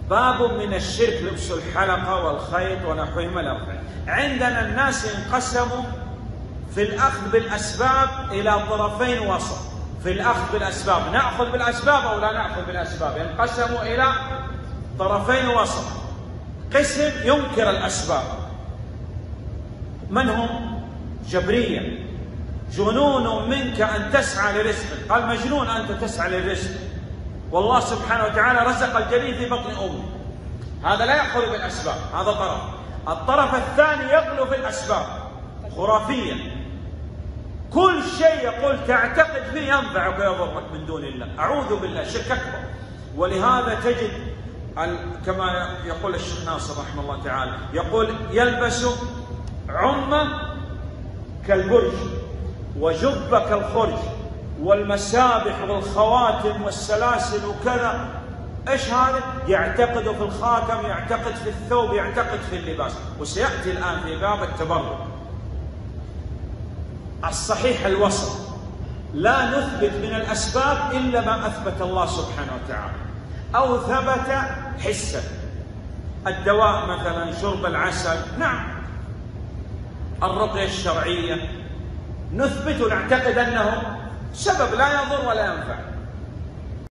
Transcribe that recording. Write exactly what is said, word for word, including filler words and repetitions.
باب من الشرك لبس الحلقة والخيط ونحوهما الأربع. عندنا الناس انقسموا في الأخذ بالأسباب إلى طرفين وسط. في الأخذ بالأسباب نأخذ بالأسباب أو لا نأخذ بالأسباب، انقسموا إلى طرفين وسط. قسم ينكر الأسباب، من هم؟ جبرية. جنون منك أن تسعى لرزقك، قال مجنون أنت تسعى للرزق، والله سبحانه وتعالى رزق الجنين في بطن أمه. هذا لا يأخذ بالأسباب، هذا طرف. الطرف الثاني يغلو في الأسباب، خرافيا، كل شيء يقول تعتقد فيه ينفعك ويضرك من دون الله، أعوذ بالله، شرك أكبر. ولهذا تجد كما يقول الشيخ ناصر رحمه الله تعالى، يقول يلبس عمة كالبرج وجبة كالخرج والمسابح والخواتم والسلاسل وكذا. ايش هذا؟ يعتقد في الخاتم، يعتقد في الثوب، يعتقد في اللباس. وسيأتي الآن في باب التبرع. الصحيح الوسط، لا نثبت من الأسباب إلا ما أثبت الله سبحانه وتعالى أو ثبت حسا. الدواء مثلا شرب العسل، نعم. الرقية الشرعية نثبت ونعتقد أنه سبب لا يضر ولا ينفع.